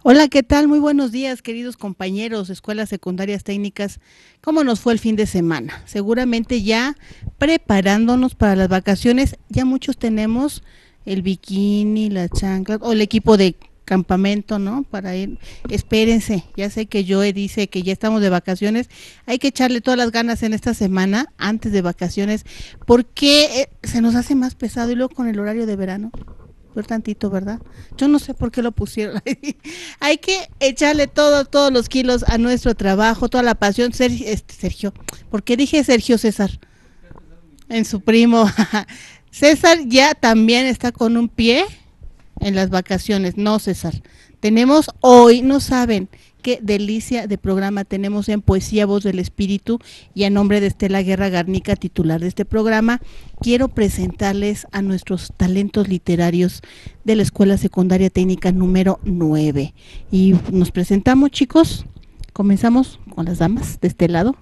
Hola, ¿qué tal? Muy buenos días, queridos compañeros, escuelas secundarias técnicas. ¿Cómo nos fue el fin de semana? Seguramente ya preparándonos para las vacaciones, ya muchos tenemos el bikini, la chancla o el equipo de campamento, ¿no? Para ir. Espérense, ya sé que Joe dice que ya estamos de vacaciones, hay que echarle todas las ganas en esta semana antes de vacaciones, porque se nos hace más pesado y luego con el horario de verano. Por tantito, ¿verdad? Yo no sé por qué lo pusieron. Hay que echarle todos los kilos a nuestro trabajo, toda la pasión. Sergio, ¿por qué dije Sergio César? En su primo. César ya también está con un pie en las vacaciones. No, César. Tenemos hoy, no saben qué delicia de programa tenemos en Poesía Voz del Espíritu, y a nombre de Estela Guerra Garnica, titular de este programa, quiero presentarles a nuestros talentos literarios de la Escuela Secundaria Técnica número 9. Y nos presentamos, chicos. Comenzamos con las damas de este lado.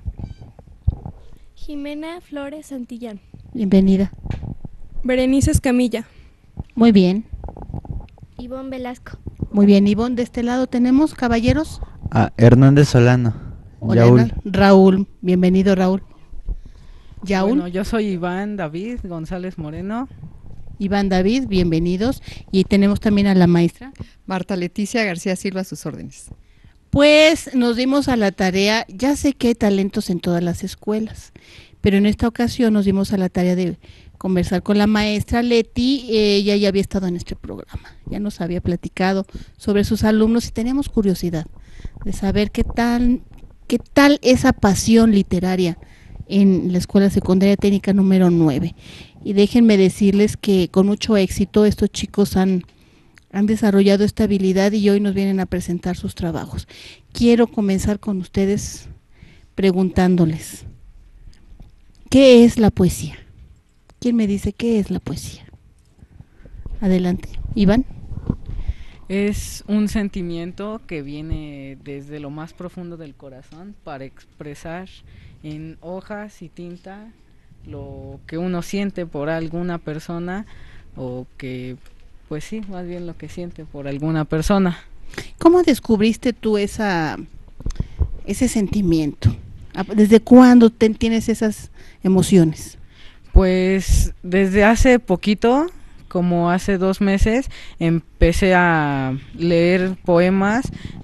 Jimena Flores Santillán. Bienvenida. Berenice Escamilla. Muy bien. Ivonne Velasco. Muy bien, Ivonne, de este lado tenemos, caballeros. Hernández Solano. Hola, Yaúl. Raúl, bienvenido, Raúl. Yaúl. Bueno, yo soy Iván David González Moreno. Iván David, bienvenidos. Y tenemos también a la maestra Marta Leticia García Silva, a sus órdenes. Pues nos dimos a la tarea, ya sé que hay talentos en todas las escuelas, pero en esta ocasión nos dimos a la tarea de conversar con la maestra Leti. Ella ya había estado en este programa, ya nos había platicado sobre sus alumnos y teníamos curiosidad de saber qué tal esa pasión literaria en la Escuela Secundaria Técnica número 9. Y déjenme decirles que con mucho éxito estos chicos han desarrollado esta habilidad y hoy nos vienen a presentar sus trabajos. Quiero comenzar con ustedes preguntándoles, ¿qué es la poesía? ¿Quién me dice qué es la poesía? Adelante, Iván. Es un sentimiento que viene desde lo más profundo del corazón para expresar en hojas y tinta lo que uno siente por alguna persona, o que, pues sí, más bien lo que siente por alguna persona. ¿Cómo descubriste tú ese sentimiento? ¿Desde cuándo tienes esas emociones? Pues desde hace poquito, como hace 2 meses, empecé a leer poemas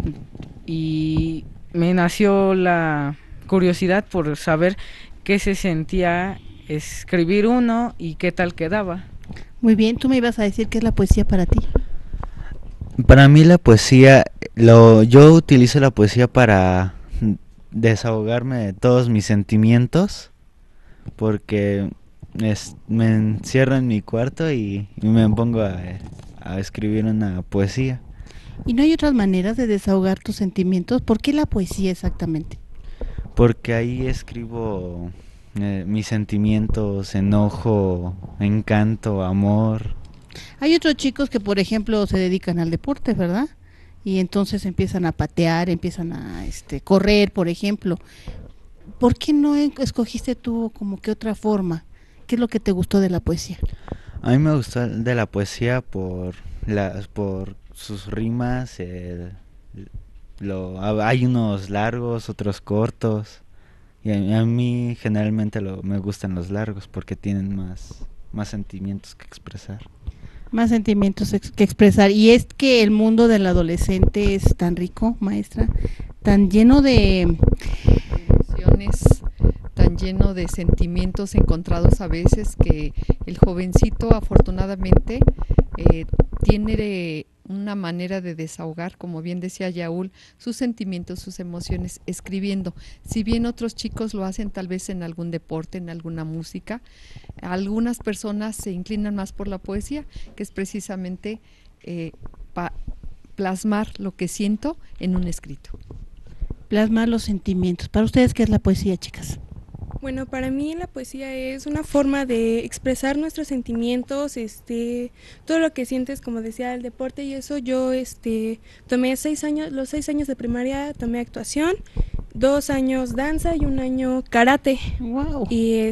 y me nació la curiosidad por saber qué se sentía escribir uno y qué tal quedaba. Muy bien, tú me ibas a decir qué es la poesía para ti. Para mí la poesía, yo utilizo la poesía para desahogarme de todos mis sentimientos, porque me encierro en mi cuarto y me pongo a escribir una poesía. ¿Y no hay otras maneras de desahogar tus sentimientos? ¿Por qué la poesía exactamente? Porque ahí escribo mis sentimientos: enojo, encanto, amor. Hay otros chicos que, por ejemplo, se dedican al deporte, ¿verdad? Y entonces empiezan a patear, empiezan a correr, por ejemplo. ¿Por qué no escogiste tú como que otra forma? ¿Qué es lo que te gustó de la poesía? A mí me gustó de la poesía por sus rimas. Hay unos largos, otros cortos. Y a mí generalmente me gustan los largos porque tienen más sentimientos que expresar. Más sentimientos que expresar. Y es que el mundo del adolescente es tan rico, maestra, tan lleno de emociones, tan lleno de sentimientos encontrados a veces, que el jovencito afortunadamente tiene una manera de desahogar, como bien decía Yaúl, sus sentimientos, sus emociones, escribiendo. Si bien otros chicos lo hacen tal vez en algún deporte, en alguna música, algunas personas se inclinan más por la poesía, que es precisamente plasmar lo que siento en un escrito. Plasmar los sentimientos. ¿Para ustedes qué es la poesía, chicas? Bueno, para mí la poesía es una forma de expresar nuestros sentimientos, todo lo que sientes, como decía, el deporte y eso. Yo tomé los 6 años de primaria tomé actuación, 2 años danza y 1 año karate. Wow. Y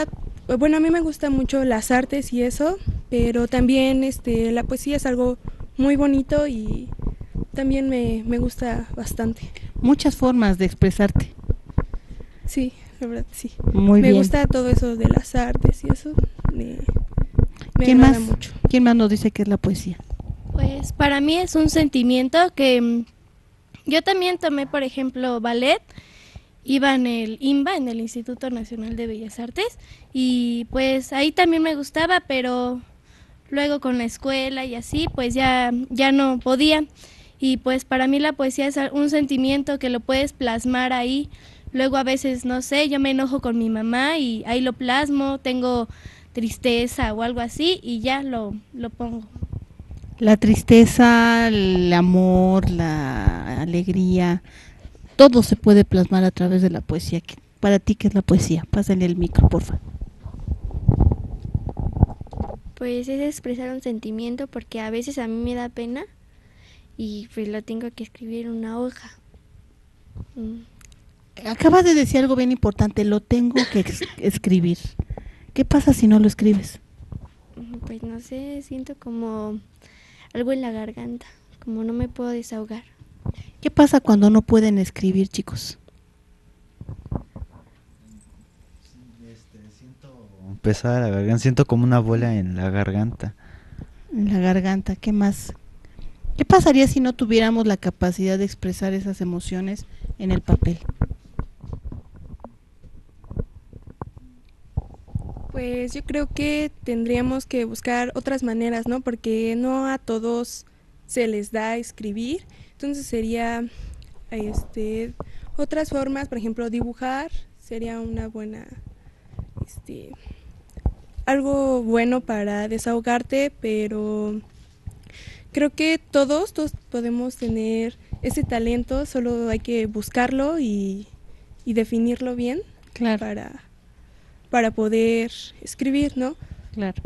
bueno, a mí me gustan mucho las artes y eso, pero también la poesía es algo muy bonito y también me gusta bastante. Muchas formas de expresarte. Sí, la verdad, sí. Muy Me bien. gusta todo eso de las artes y eso. Me ¿Quién agrada más? mucho. ¿Quién más nos dice qué es la poesía? Pues para mí es un sentimiento que yo también tomé, por ejemplo, ballet. Iba en el INBA, en el Instituto Nacional de Bellas Artes, y pues ahí también me gustaba, pero luego con la escuela y así, pues ya no podía. Y pues para mí la poesía es un sentimiento que lo puedes plasmar ahí. Luego a veces, no sé, yo me enojo con mi mamá y ahí lo plasmo, tengo tristeza o algo así y ya lo pongo. La tristeza, el amor, la alegría, todo se puede plasmar a través de la poesía. Para ti, ¿qué es la poesía? Pásale el micro, porfa. Pues es expresar un sentimiento porque a veces a mí me da pena y pues lo tengo que escribir en una hoja. Acabas de decir algo bien importante, lo tengo que escribir. ¿Qué pasa si no lo escribes? Pues no sé, siento como algo en la garganta, como no me puedo desahogar. ¿Qué pasa cuando no pueden escribir, chicos? Siento pesada la garganta, siento como una bola en la garganta. En la garganta, ¿qué más? ¿Qué pasaría si no tuviéramos la capacidad de expresar esas emociones en el papel? Pues yo creo que tendríamos que buscar otras maneras, ¿no? Porque no a todos se les da escribir. Entonces sería otras formas, por ejemplo, dibujar sería una buena algo bueno para desahogarte, pero creo que todos podemos tener ese talento, solo hay que buscarlo y definirlo bien. Claro. Para poder escribir, ¿no? Claro.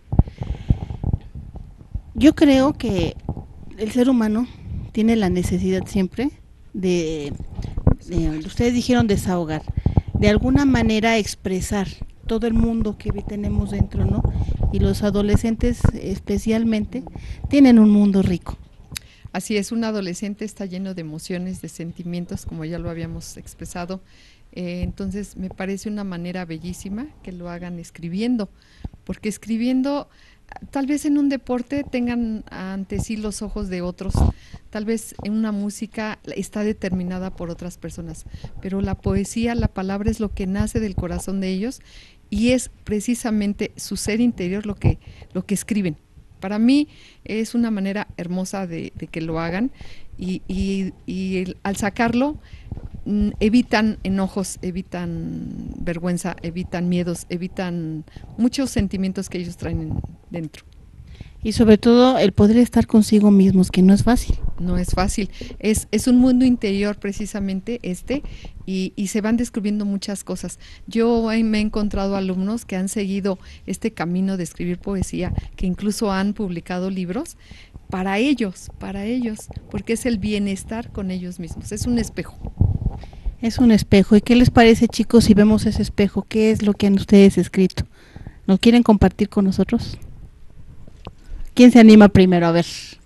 Yo creo que el ser humano tiene la necesidad siempre de ustedes dijeron desahogar, de alguna manera expresar todo el mundo que tenemos dentro, ¿no? Y los adolescentes especialmente tienen un mundo rico. Así es, un adolescente está lleno de emociones, de sentimientos, como ya lo habíamos expresado. Entonces me parece una manera bellísima que lo hagan escribiendo, porque escribiendo, tal vez en un deporte tengan ante sí los ojos de otros, tal vez en una música está determinada por otras personas, pero la poesía, la palabra es lo que nace del corazón de ellos y es precisamente su ser interior lo que escriben. Para mí es una manera hermosa de que lo hagan y al sacarlo evitan enojos, evitan vergüenza, evitan miedos, evitan muchos sentimientos que ellos traen dentro. Y sobre todo el poder estar consigo mismos, que no es fácil. No es fácil, es un mundo interior precisamente y se van descubriendo muchas cosas. Yo me he encontrado alumnos que han seguido este camino de escribir poesía, que incluso han publicado libros para ellos, porque es el bienestar con ellos mismos, es un espejo. Es un espejo. ¿Y qué les parece, chicos, si vemos ese espejo? ¿Qué es lo que han ustedes escrito? ¿Lo quieren compartir con nosotros? ¿Quién se anima primero? A ver,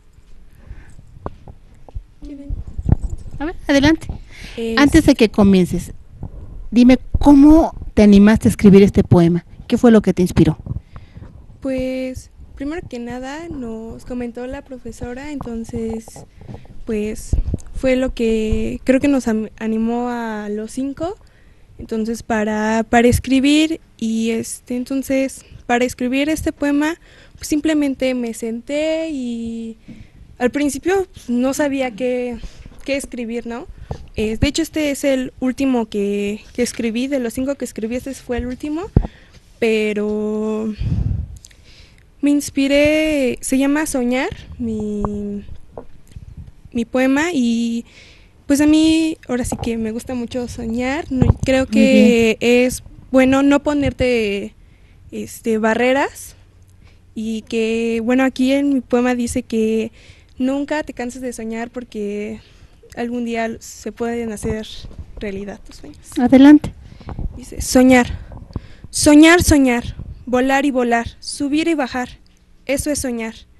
adelante. Antes de que comiences, dime, ¿cómo te animaste a escribir este poema? ¿Qué fue lo que te inspiró? Pues, primero que nada, nos comentó la profesora, entonces, pues, fue lo que creo que nos animó a los 5, entonces, para escribir, y entonces, para escribir este poema, pues, simplemente me senté y al principio pues, no sabía qué escribir, ¿no? De hecho, este es el último que escribí, de los 5 que escribí, este fue el último, pero me inspiré, se llama Soñar, mi poema, y pues a mí ahora sí que me gusta mucho soñar, creo que es bueno no ponerte barreras, y que, bueno, aquí en mi poema dice que nunca te canses de soñar porque algún día se pueden hacer realidad tus sueños. Adelante. Dice, soñar, soñar, soñar, volar y volar, subir y bajar, eso es soñar.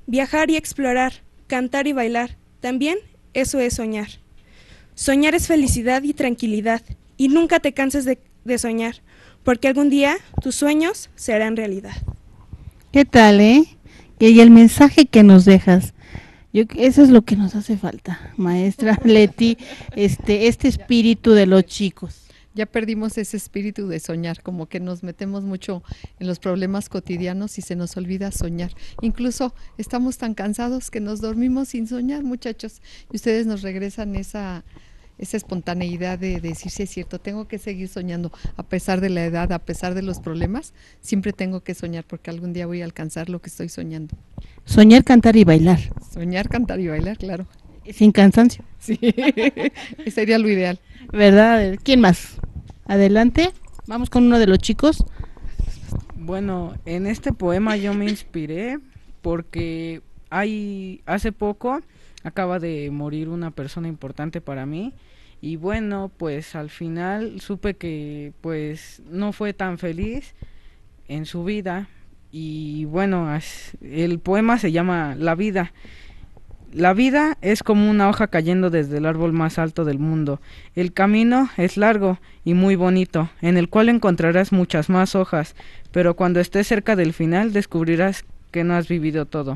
viajar y explorar, cantar y bailar, también eso es soñar. Soñar es felicidad y tranquilidad, y nunca te canses de soñar, porque algún día tus sueños se harán realidad. ¿Qué tal, Y el mensaje que nos dejas, eso es lo que nos hace falta, maestra Leti, este espíritu de los chicos. Ya perdimos ese espíritu de soñar, como que nos metemos mucho en los problemas cotidianos y se nos olvida soñar. Incluso estamos tan cansados que nos dormimos sin soñar, muchachos, y ustedes nos regresan esa espontaneidad de decir, sí es cierto, tengo que seguir soñando, a pesar de la edad, a pesar de los problemas, siempre tengo que soñar porque algún día voy a alcanzar lo que estoy soñando. Soñar, cantar y bailar. Soñar, cantar y bailar, claro. Sin cansancio. Sí, sería lo ideal. ¿Verdad? ¿Quién más? Adelante, vamos con uno de los chicos. Bueno, en este poema yo me inspiré porque hace poco acaba de morir una persona importante para mí y bueno, pues al final supe que pues no fue tan feliz en su vida y bueno, el poema se llama La vida. La vida es como una hoja cayendo desde el árbol más alto del mundo. El camino es largo y muy bonito, en el cual encontrarás muchas más hojas, pero cuando estés cerca del final descubrirás que no has vivido todo.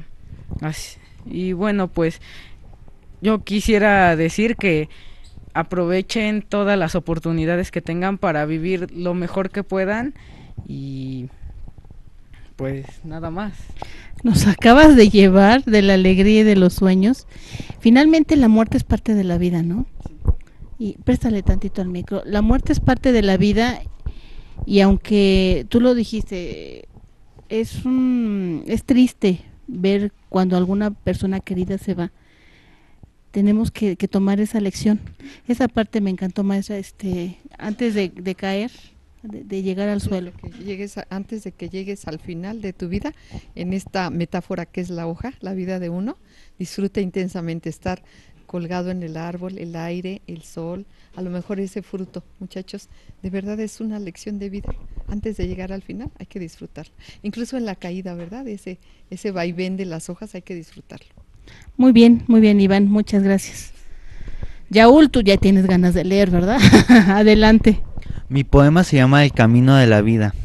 Y bueno, pues yo quisiera decir que aprovechen todas las oportunidades que tengan para vivir lo mejor que puedan y pues nada más. Nos acabas de llevar de la alegría y de los sueños. Finalmente la muerte es parte de la vida, ¿no? Y préstale tantito al micro. La muerte es parte de la vida y aunque tú lo dijiste, es triste ver cuando alguna persona querida se va. Tenemos que tomar esa lección. Esa parte me encantó, maestra, antes de caer, de llegar al suelo. Antes de que llegues al final de tu vida, en esta metáfora que es la hoja, la vida de uno, disfruta intensamente estar colgado en el árbol, el aire, el sol, a lo mejor ese fruto. Muchachos, de verdad es una lección de vida. Antes de llegar al final hay que disfrutarlo. Incluso en la caída, ¿verdad? Ese vaivén de las hojas hay que disfrutarlo. Muy bien, Iván, muchas gracias. Yaúl, tú ya tienes ganas de leer, ¿verdad? Adelante. Mi poema se llama El camino de la vida.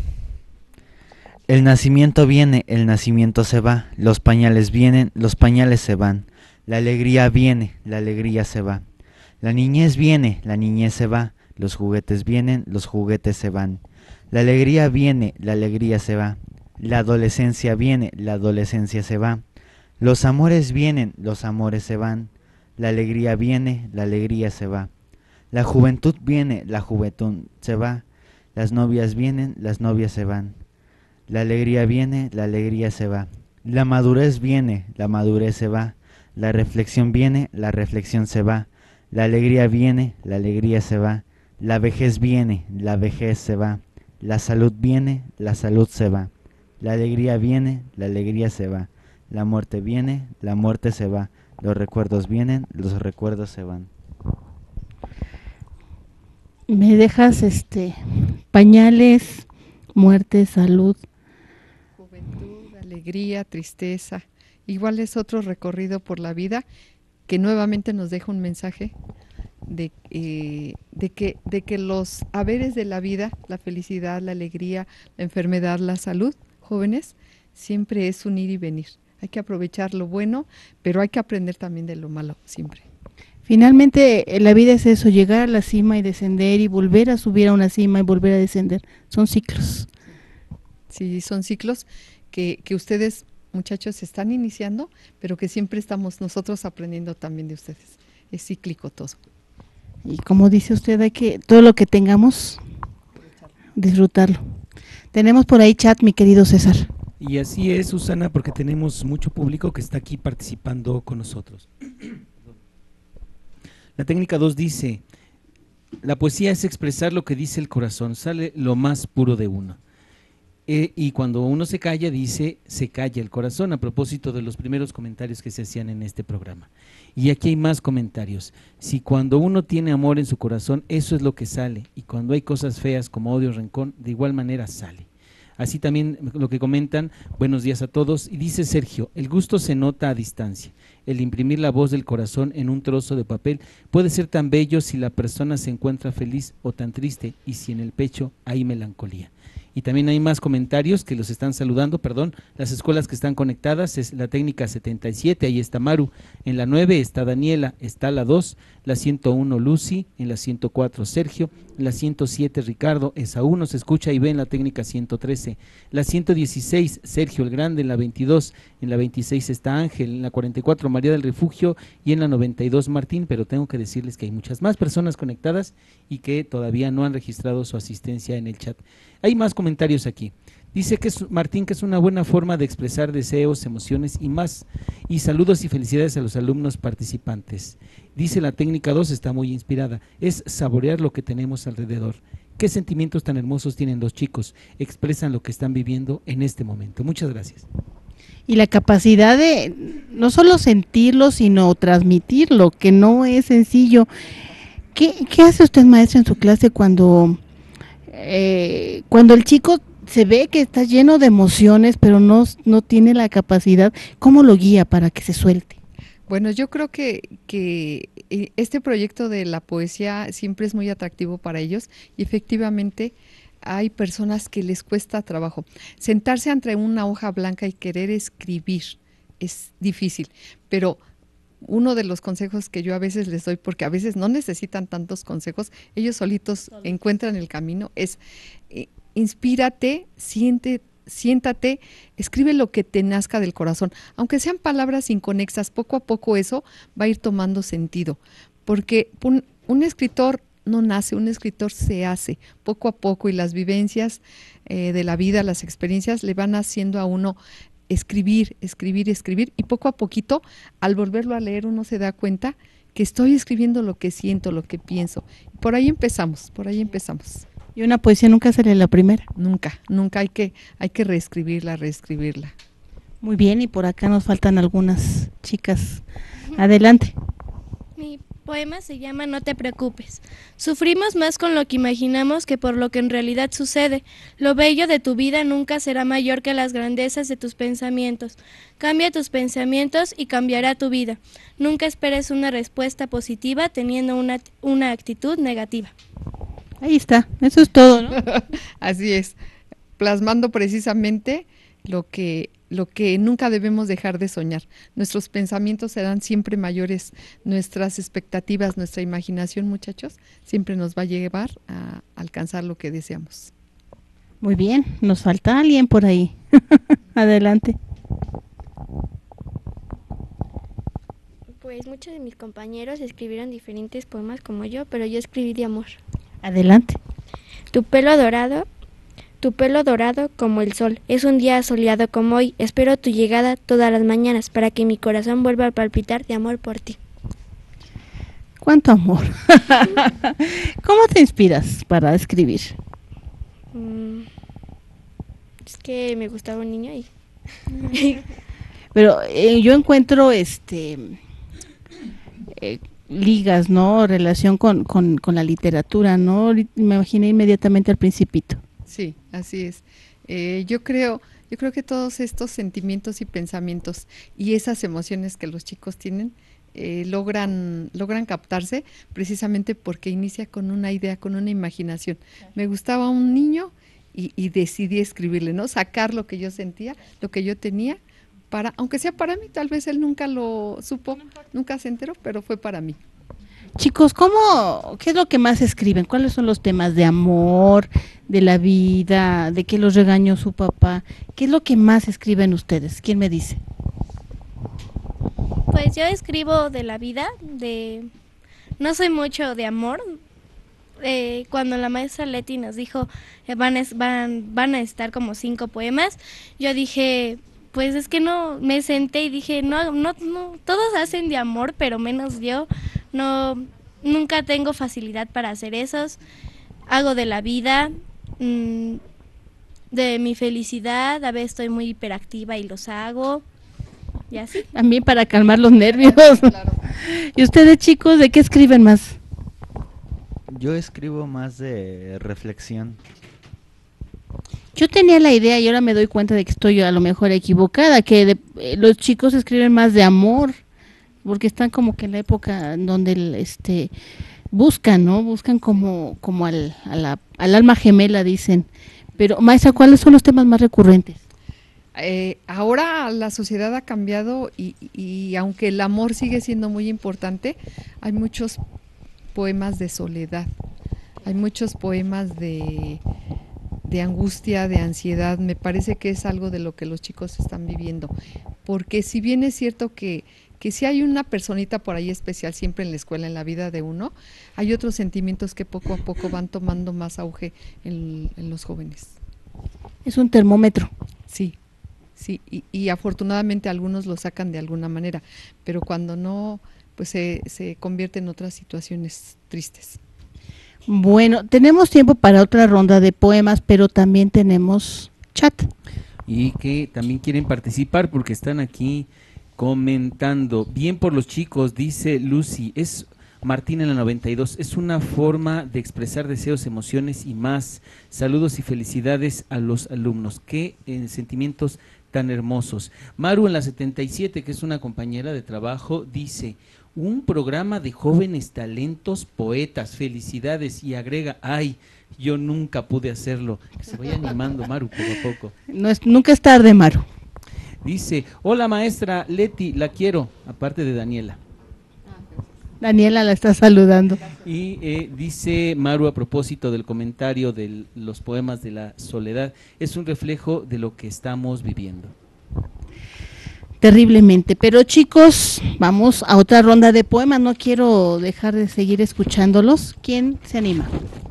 El nacimiento viene, el nacimiento se va, los pañales vienen, los pañales se van, la alegría viene, la alegría se va, la niñez viene, la niñez se va, los juguetes vienen, los juguetes se van, la alegría viene, la alegría se va, la adolescencia viene, la adolescencia se va, los amores vienen, los amores se van, la alegría viene, la alegría se va. La juventud viene, la juventud se va, las novias vienen, las novias se van. La alegría viene, la alegría se va. La madurez viene, la madurez se va. La reflexión viene, la reflexión se va. La alegría viene, la alegría se va. La vejez viene, la vejez se va. La salud viene, la salud se va. La alegría viene, la alegría se va. La muerte viene, la muerte se va. Los recuerdos vienen, los recuerdos se van. Me dejas pañales, muerte, salud. Juventud, alegría, tristeza. Igual es otro recorrido por la vida que nuevamente nos deja un mensaje de que los haberes de la vida, la felicidad, la alegría, la enfermedad, la salud, jóvenes, siempre es un ir y venir. Hay que aprovechar lo bueno, pero hay que aprender también de lo malo, siempre. Finalmente la vida es eso, llegar a la cima y descender y volver a subir a una cima y volver a descender. Son ciclos. Sí, son ciclos que ustedes, muchachos, están iniciando, pero que siempre estamos nosotros aprendiendo también de ustedes. Es cíclico todo. Y como dice usted, hay que todo lo que tengamos, disfrutarlo. Tenemos por ahí chat, mi querido César. Y así es, Susana, porque tenemos mucho público que está aquí participando con nosotros. La técnica 2 dice, la poesía es expresar lo que dice el corazón, sale lo más puro de uno. Y cuando uno se calla, dice, se calla el corazón, a propósito de los primeros comentarios que se hacían en este programa. Y aquí hay más comentarios. Si cuando uno tiene amor en su corazón, eso es lo que sale. Y cuando hay cosas feas como odio, rencor, de igual manera sale. Así también lo que comentan, buenos días a todos, y dice Sergio, el gusto se nota a distancia. El imprimir la voz del corazón en un trozo de papel puede ser tan bello si la persona se encuentra feliz o tan triste, y si en el pecho hay melancolía. Y también hay más comentarios que los están saludando, perdón, las escuelas que están conectadas es la técnica 77, ahí está Maru, en la 9 está Daniela, está la 2, la 101 Lucy, en la 104 Sergio, en la 107 Ricardo, Esaú nos escucha y ve en la técnica 113, la 116 Sergio el Grande, en la 22, en la 26 está Ángel, en la 44 María del Refugio y en la 92 Martín, pero tengo que decirles que hay muchas más personas conectadas y que todavía no han registrado su asistencia en el chat. Hay más comentarios aquí. Dice que Martín que es una buena forma de expresar deseos, emociones y más. Y saludos y felicidades a los alumnos participantes. Dice la técnica 2, está muy inspirada. Es saborear lo que tenemos alrededor. ¿Qué sentimientos tan hermosos tienen los chicos? Expresan lo que están viviendo en este momento. Muchas gracias. Y la capacidad de no solo sentirlo, sino transmitirlo, que no es sencillo. ¿Qué hace usted, maestra, en su clase cuando el chico se ve que está lleno de emociones, pero no tiene la capacidad? ¿Cómo lo guía para que se suelte? Bueno, yo creo que este proyecto de la poesía siempre es muy atractivo para ellos y efectivamente hay personas que les cuesta trabajo. Sentarse ante una hoja blanca y querer escribir es difícil, pero uno de los consejos que yo a veces les doy, porque a veces no necesitan tantos consejos, ellos solitos encuentran el camino, es inspírate, siéntate, escribe lo que te nazca del corazón, aunque sean palabras inconexas, poco a poco eso va a ir tomando sentido, porque un escritor no nace, un escritor se hace poco a poco y las vivencias de la vida, las experiencias le van haciendo a uno escribir y poco a poquito al volverlo a leer uno se da cuenta que estoy escribiendo lo que siento, lo que pienso. Por ahí empezamos. Y una poesía nunca sale la primera. Nunca hay que reescribirla. Muy bien, y por acá nos faltan algunas chicas. Adelante. Mi poema se llama No te preocupes. Sufrimos más con lo que imaginamos que por lo que en realidad sucede. Lo bello de tu vida nunca será mayor que las grandezas de tus pensamientos. Cambia tus pensamientos y cambiará tu vida. Nunca esperes una respuesta positiva teniendo una actitud negativa. Ahí está, eso es todo, ¿no? Así es, plasmando precisamente lo que nunca debemos dejar de soñar. Nuestros pensamientos serán siempre mayores, nuestras expectativas, nuestra imaginación, muchachos, siempre nos va a llevar a alcanzar lo que deseamos. Muy bien, nos falta alguien por ahí. Adelante. Pues muchos de mis compañeros escribieron diferentes poemas como yo, pero yo escribí de amor. Adelante. Tu pelo dorado como el sol, es un día soleado como hoy, espero tu llegada todas las mañanas para que mi corazón vuelva a palpitar de amor por ti. ¿Cuánto amor? ¿Cómo te inspiras para escribir? Es que me gustaba un niño y... Pero yo encuentro ligas, ¿no? Relación con la literatura, ¿no? Me imaginé inmediatamente al Principito. Sí, así es. Yo creo que todos estos sentimientos y pensamientos y esas emociones que los chicos tienen logran captarse precisamente porque inicia con una idea, con una imaginación. Me gustaba un niño y decidí escribirle, ¿no? Sacar lo que yo sentía, lo que yo tenía, aunque sea para mí, tal vez él nunca lo supo, nunca se enteró, pero fue para mí. Chicos, ¿qué es lo que más escriben? ¿Cuáles son los temas de amor, de la vida, de que los regañó su papá? ¿Qué es lo que más escriben ustedes? ¿Quién me dice? Pues yo escribo de la vida, no soy mucho de amor. Cuando la maestra Leti nos dijo van a estar como 5 poemas, yo dije, pues es que no, me senté y dije, no, todos hacen de amor, pero menos yo. No, nunca tengo facilidad para hacer esos. Hago de la vida, de mi felicidad, a veces estoy muy hiperactiva y los hago, y así. También para calmar los nervios. Claro. ¿Y ustedes, chicos, de qué escriben más? Yo escribo más de reflexión. Yo tenía la idea y ahora me doy cuenta de que estoy a lo mejor equivocada, que los chicos escriben más de amor, porque están como que en la época en donde buscan, ¿no? Buscan como al alma gemela, dicen. Pero, maestra, ¿cuáles son los temas más recurrentes? Ahora la sociedad ha cambiado y aunque el amor sigue siendo muy importante, hay muchos poemas de soledad, hay muchos poemas de angustia, de ansiedad. Me parece que es algo de lo que los chicos están viviendo, porque si bien es cierto que si hay una personita por ahí especial siempre en la escuela, en la vida de uno, hay otros sentimientos que poco a poco van tomando más auge en los jóvenes. Es un termómetro. Sí, sí, y afortunadamente algunos lo sacan de alguna manera, pero cuando no, pues se convierte en otras situaciones tristes. Bueno, tenemos tiempo para otra ronda de poemas, pero también tenemos chat. Y que también quieren participar porque están aquí comentando. Bien por los chicos, dice Lucy, es Martín en la 92, es una forma de expresar deseos, emociones y más. Saludos y felicidades a los alumnos. Qué sentimientos tan hermosos. Maru en la 77, que es una compañera de trabajo, dice, un programa de jóvenes talentos poetas, felicidades, y agrega, ay, yo nunca pude hacerlo. Que se vaya animando Maru poco a poco. Nunca es tarde, Maru. Dice, hola maestra Leti, la quiero, aparte de Daniela. Daniela la está saludando. Y dice Maru a propósito del comentario de los poemas de la soledad, es un reflejo de lo que estamos viviendo. Terriblemente, pero chicos, vamos a otra ronda de poemas, no quiero dejar de seguir escuchándolos. ¿Quién se anima?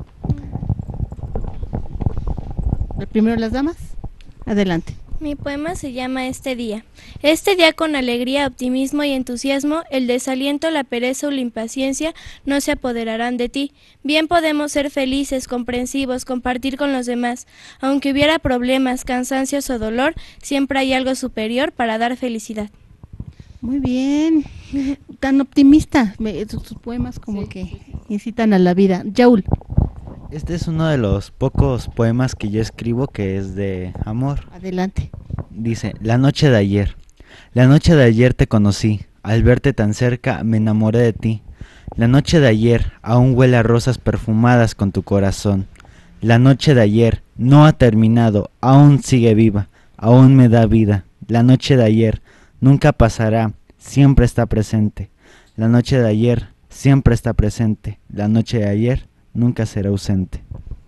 Primero las damas, adelante. Mi poema se llama Este día. Este día con alegría, optimismo y entusiasmo, el desaliento, la pereza o la impaciencia no se apoderarán de ti. Bien podemos ser felices, comprensivos, compartir con los demás. Aunque hubiera problemas, cansancios o dolor, siempre hay algo superior para dar felicidad. Muy bien, tan optimista. Sus poemas como que incitan a la vida. Yaul. Este es uno de los pocos poemas que yo escribo que es de amor. Adelante. Dice, la noche de ayer. La noche de ayer te conocí. Al verte tan cerca me enamoré de ti. La noche de ayer aún huele a rosas perfumadas con tu corazón. La noche de ayer no ha terminado, aún sigue viva, aún me da vida. La noche de ayer nunca pasará, siempre está presente. La noche de ayer siempre está presente. La noche de ayer nunca será ausente.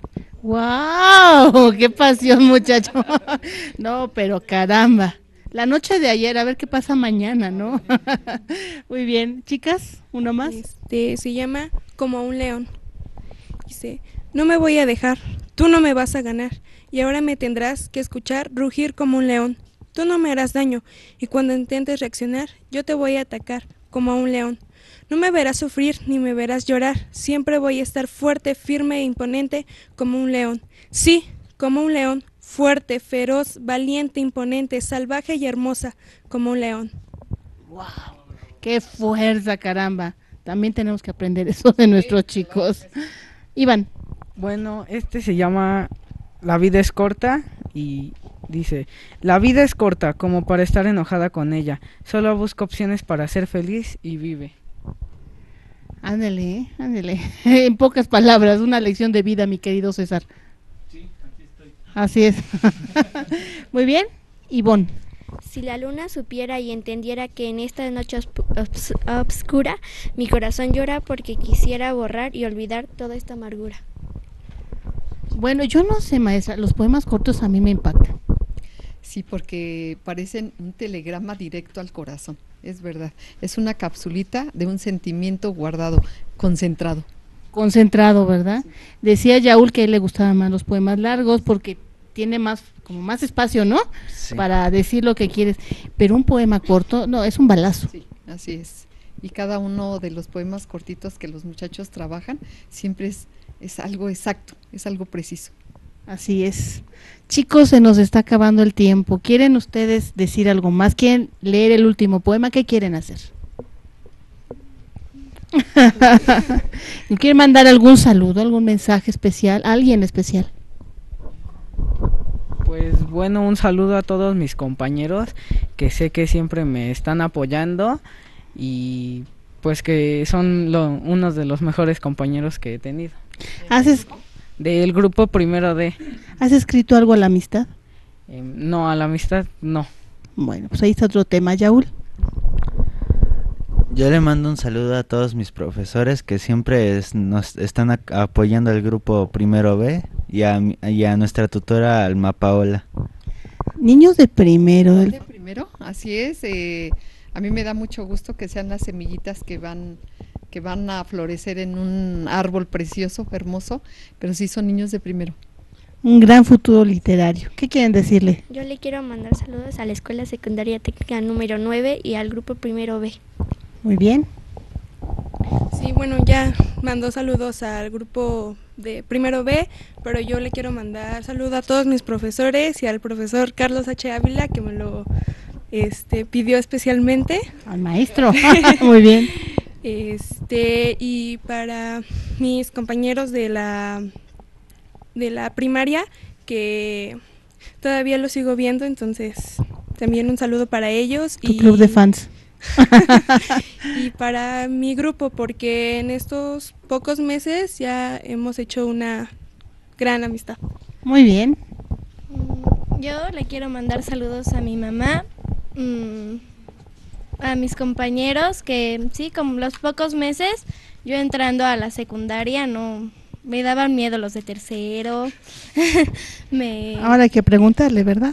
¡Wow! ¡Qué pasión, muchacho! No, pero caramba. La noche de ayer, a ver qué pasa mañana, ¿no? Muy bien. Chicas, uno más. Se llama Como un león. Dice, no me voy a dejar, tú no me vas a ganar, y ahora me tendrás que escuchar rugir como un león. Tú no me harás daño, y cuando intentes reaccionar, yo te voy a atacar como a un león. No me verás sufrir ni me verás llorar, siempre voy a estar fuerte, firme e imponente como un león. Sí, como un león, fuerte, feroz, valiente, imponente, salvaje y hermosa como un león. ¡Wow! ¡Qué fuerza, caramba! También tenemos que aprender eso de nuestros chicos. Iván. Bueno, este se llama La vida es corta y dice, la vida es corta como para estar enojada con ella, solo busca opciones para ser feliz y vive. Ándale, ándale. En pocas palabras, una lección de vida, mi querido César. Sí, aquí estoy. Así es. Muy bien, Ivonne. Si la luna supiera y entendiera que en esta noche obscura mi corazón llora porque quisiera borrar y olvidar toda esta amargura. Bueno, yo no sé, maestra, los poemas cortos a mí me impactan. Sí, porque parecen un telegrama directo al corazón, es verdad. Es una capsulita de un sentimiento guardado, concentrado. Concentrado, ¿verdad? Sí. Decía Yaul que a él le gustaban más los poemas largos porque tiene más, como más espacio, ¿no? Sí. Para decir lo que quieres. Pero un poema corto, no, es un balazo. Sí, así es. Y cada uno de los poemas cortitos que los muchachos trabajan siempre es algo exacto, es algo preciso. Así es. Chicos, se nos está acabando el tiempo. ¿Quieren ustedes decir algo más? ¿Quieren leer el último poema? ¿Qué quieren hacer? ¿Quieren mandar algún saludo, algún mensaje especial? ¿A alguien especial? Pues bueno, un saludo a todos mis compañeros que sé que siempre me están apoyando y pues que son unos de los mejores compañeros que he tenido. Del grupo primero D. ¿Has escrito algo a la amistad? No, a la amistad no. Bueno, pues ahí está otro tema, Yaúl. Yo le mando un saludo a todos mis profesores que siempre nos están apoyando al grupo primero B y a nuestra tutora Alma Paola. Niños de primero. De primero, así es. A mí me da mucho gusto que sean las semillitas que van a florecer en un árbol precioso, hermoso, pero sí son niños de primero. Un gran futuro literario. ¿Qué quieren decirle? Yo le quiero mandar saludos a la Escuela Secundaria Técnica número 9 y al grupo primero B. Muy bien. Sí, bueno, ya mandó saludos al grupo de primero B, pero yo le quiero mandar saludos a todos mis profesores y al profesor Carlos H. Ávila, que me lo pidió especialmente. Al maestro. Muy bien. Y para mis compañeros de la primaria, que todavía los sigo viendo, entonces también un saludo para ellos. Tu club de fans. Y para mi grupo, porque en estos pocos meses ya hemos hecho una gran amistad. Muy bien. Yo le quiero mandar saludos a mi mamá, a mis compañeros, que sí, como los pocos meses, yo entrando a la secundaria, no me daban miedo los de tercero. Ahora hay que preguntarle, ¿verdad?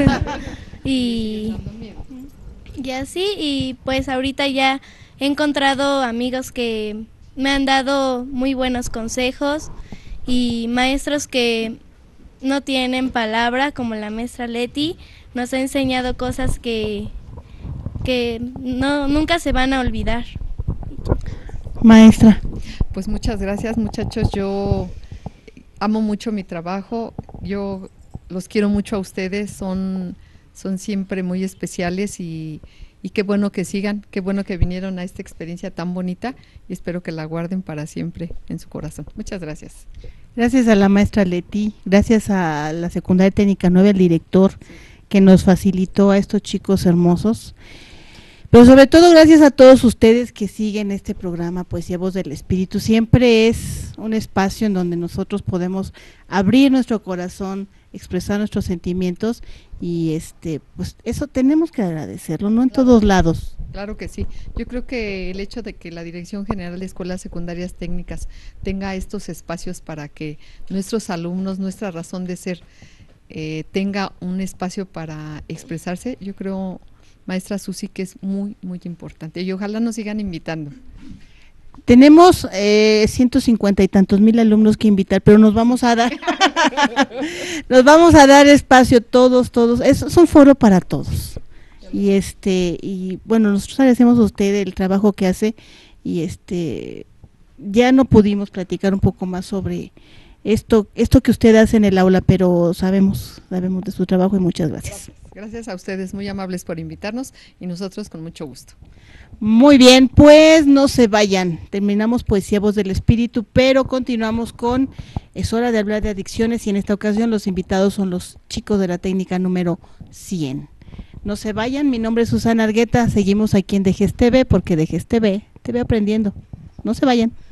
y así, y pues ahorita ya he encontrado amigos que me han dado muy buenos consejos y maestros que no tienen palabra, como la maestra Leti, nos ha enseñado cosas que nunca se van a olvidar. Maestra. Pues muchas gracias, muchachos. Yo amo mucho mi trabajo, yo los quiero mucho a ustedes, son siempre muy especiales y qué bueno que sigan, qué bueno que vinieron a esta experiencia tan bonita y espero que la guarden para siempre en su corazón. Muchas gracias. Gracias a la maestra Leti, gracias a la Secundaria Técnica 9, al director que nos facilitó a estos chicos hermosos. Pero sobre todo gracias a todos ustedes que siguen este programa Poesía Voz del Espíritu. Siempre es un espacio en donde nosotros podemos abrir nuestro corazón, expresar nuestros sentimientos y pues eso tenemos que agradecerlo, ¿no? En todos lados. Claro que sí. Yo creo que el hecho de que la Dirección General de Escuelas Secundarias Técnicas tenga estos espacios para que nuestros alumnos, nuestra razón de ser, tenga un espacio para expresarse, yo creo, maestra Susi, que es muy, muy importante y ojalá nos sigan invitando. Tenemos 150 y tantos mil alumnos que invitar, pero nos vamos a dar espacio todos, es un foro para todos. Y bueno, nosotros agradecemos a usted el trabajo que hace y ya no pudimos platicar un poco más sobre esto que usted hace en el aula, pero sabemos de su trabajo y muchas gracias. Gracias a ustedes, muy amables por invitarnos y nosotros con mucho gusto. Muy bien, pues no se vayan, terminamos Poesía Voz del Espíritu, pero continuamos con Es hora de hablar de adicciones y en esta ocasión los invitados son los chicos de la técnica número 100. No se vayan, mi nombre es Susana Argueta, seguimos aquí en Dejes TV porque Dejes TV, te ve aprendiendo, no se vayan.